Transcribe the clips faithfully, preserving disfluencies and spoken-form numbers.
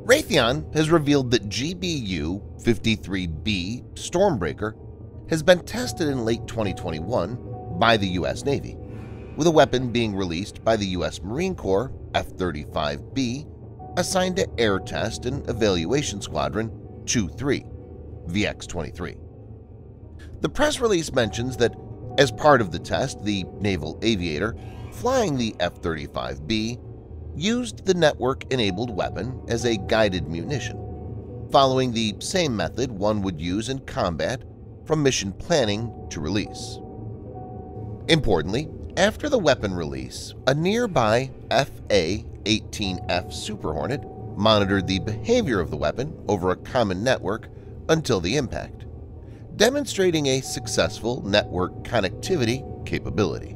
Raytheon has revealed that G B U fifty-three B StormBreaker has been tested in late twenty twenty-one by the U S Navy, with a weapon being released by the U S Marine Corps F thirty-five B assigned to Air Test and Evaluation Squadron two three, V X twenty-three. The press release mentions that as part of the test, the naval aviator flying the F thirty-five B used the network-enabled weapon as a guided munition, following the same method one would use in combat from mission planning to release. Importantly, after the weapon release, a nearby A eighteen F Super Hornet monitored the behavior of the weapon over a common network until the impact, demonstrating a successful network connectivity capability.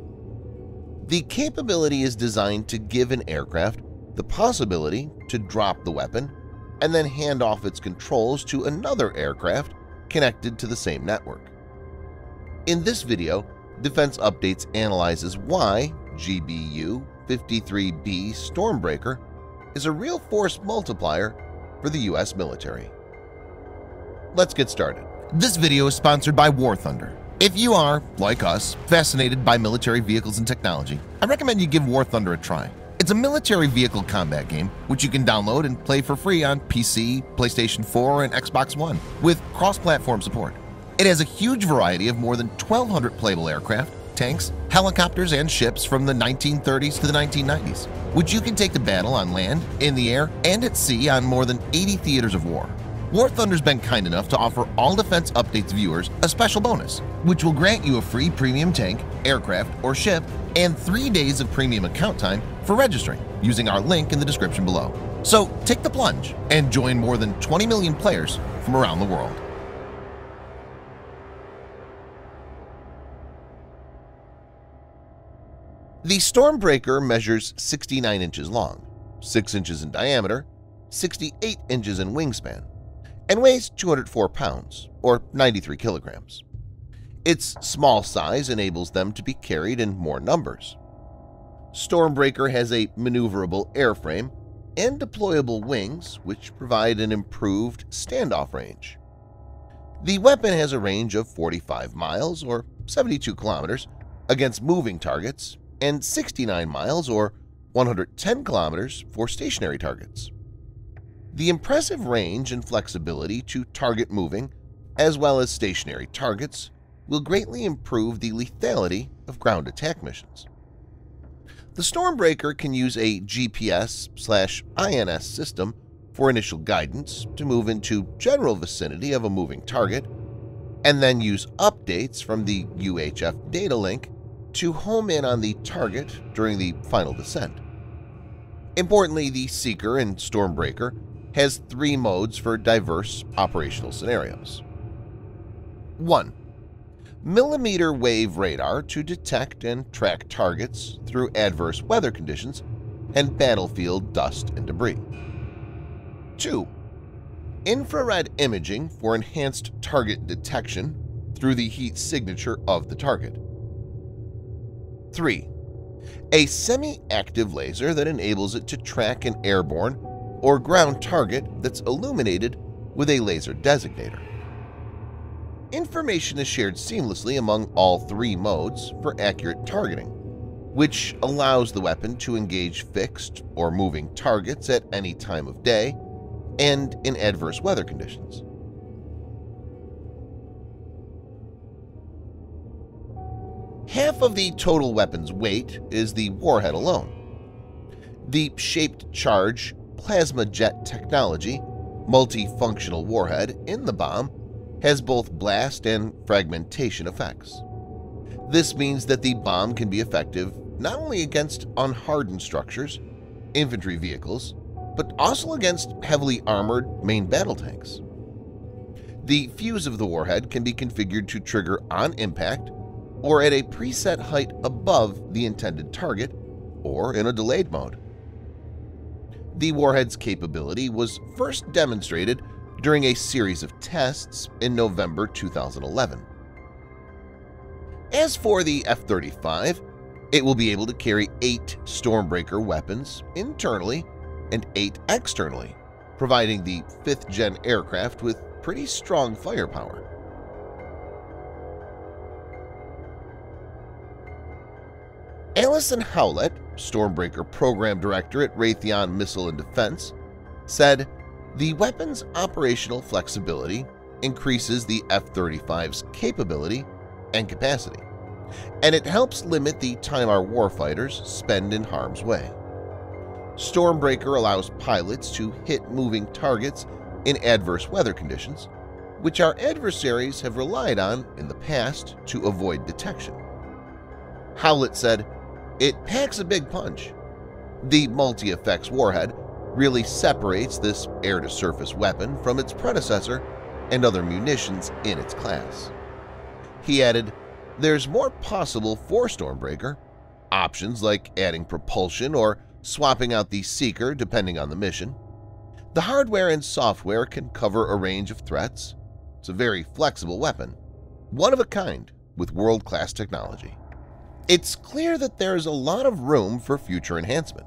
The capability is designed to give an aircraft the possibility to drop the weapon and then hand off its controls to another aircraft connected to the same network. In this video, Defense Updates analyzes why G B U fifty-three B StormBreaker is a real force multiplier for the U S military. Let's get started. This video is sponsored by War Thunder. If you are, like us, fascinated by military vehicles and technology, I recommend you give War Thunder a try. It's a military vehicle combat game which you can download and play for free on P C, PlayStation four, and Xbox One with cross-platform support. It has a huge variety of more than twelve hundred playable aircraft, tanks, helicopters, and ships from the nineteen thirties to the nineteen nineties, which you can take to battle on land, in the air, and at sea on more than eighty theaters of war. War Thunder's been kind enough to offer all Defense Updates viewers a special bonus, which will grant you a free premium tank, aircraft, or ship and three days of premium account time for registering using our link in the description below. So take the plunge and join more than twenty million players from around the world. The StormBreaker measures sixty-nine inches long, six inches in diameter, sixty-eight inches in wingspan, and weighs two hundred four pounds, or ninety-three kilograms. Its small size enables them to be carried in more numbers. StormBreaker has a maneuverable airframe and deployable wings which provide an improved standoff range. The weapon has a range of forty-five miles or seventy-two kilometers against moving targets and sixty-nine miles or one hundred ten kilometers for stationary targets. The impressive range and flexibility to target moving as well as stationary targets will greatly improve the lethality of ground attack missions. The StormBreaker can use a G P S slash I N S system for initial guidance to move into general vicinity of a moving target, and then use updates from the U H F data link to home in on the target during the final descent. Importantly, the Seeker and StormBreaker has three modes for diverse operational scenarios. one. Millimeter wave radar to detect and track targets through adverse weather conditions and battlefield dust and debris. two. Infrared imaging for enhanced target detection through the heat signature of the target. three. A semi-active laser that enables it to track an airborne or ground target that's illuminated with a laser designator. Information is shared seamlessly among all three modes for accurate targeting, which allows the weapon to engage fixed or moving targets at any time of day and in adverse weather conditions. Half of the total weapon's weight is the warhead alone. The shaped charge plasma jet technology multifunctional warhead in the bomb has both blast and fragmentation effects. This means that the bomb can be effective not only against unhardened structures, infantry vehicles, but also against heavily armored main battle tanks. The fuse of the warhead can be configured to trigger on impact or at a preset height above the intended target or in a delayed mode. The warhead's capability was first demonstrated during a series of tests in November two thousand eleven. As for the F thirty-five, it will be able to carry eight StormBreaker weapons internally and eight externally, providing the fifth-gen aircraft with pretty strong firepower. Alison Howlett, StormBreaker Program Director at Raytheon Missile and Defense, said, "The weapon's operational flexibility increases the F thirty-five's capability and capacity, and it helps limit the time our warfighters spend in harm's way. StormBreaker allows pilots to hit moving targets in adverse weather conditions, which our adversaries have relied on in the past to avoid detection." Howlett said, "It packs a big punch. The multi-effects warhead really separates this air-to-surface weapon from its predecessor and other munitions in its class." He added, "There's more possible for StormBreaker, options like adding propulsion or swapping out the seeker depending on the mission. The hardware and software can cover a range of threats. It's a very flexible weapon, one of a kind with world-class technology. It's clear that there's a lot of room for future enhancement."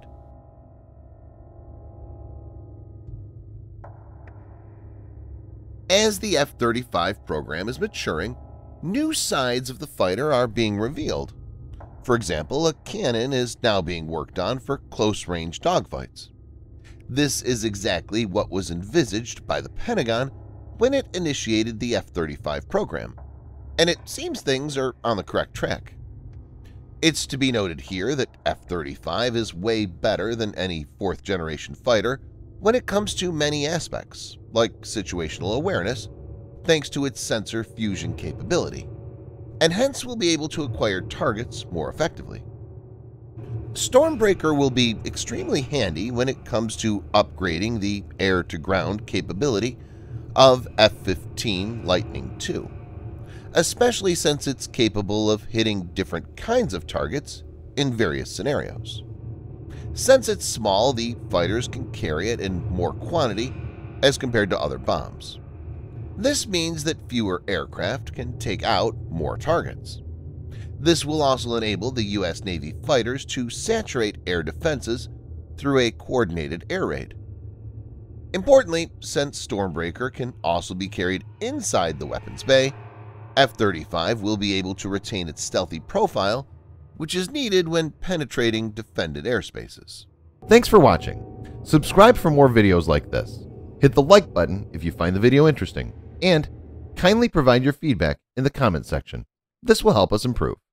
As the F thirty-five program is maturing, new sides of the fighter are being revealed. For example, a cannon is now being worked on for close-range dogfights. This is exactly what was envisaged by the Pentagon when it initiated the F thirty-five program, and it seems things are on the correct track. It's to be noted here that F thirty-five is way better than any fourth-generation fighter when it comes to many aspects, like situational awareness, thanks to its sensor fusion capability, and hence will be able to acquire targets more effectively. StormBreaker will be extremely handy when it comes to upgrading the air-to-ground capability of F fifteen Lightning two, especially since it's capable of hitting different kinds of targets in various scenarios. Since it's small, the fighters can carry it in more quantity as compared to other bombs. This means that fewer aircraft can take out more targets. This will also enable the U S Navy fighters to saturate air defenses through a coordinated air raid. Importantly, since StormBreaker can also be carried inside the weapons bay, F thirty-five will be able to retain its stealthy profile, which is needed when penetrating defended airspaces. Thanks for watching. Subscribe for more videos like this. Hit the like button if you find the video interesting, and kindly provide your feedback in the comment section. This will help us improve.